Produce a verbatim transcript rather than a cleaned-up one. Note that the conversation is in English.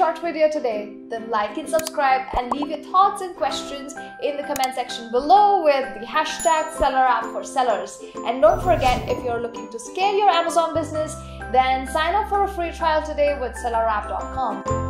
short video today, then like and subscribe and leave your thoughts and questions in the comment section below with the hashtag SellerApp for sellers. And don't forget, if you're looking to scale your Amazon business, then sign up for a free trial today with SellerApp dot com.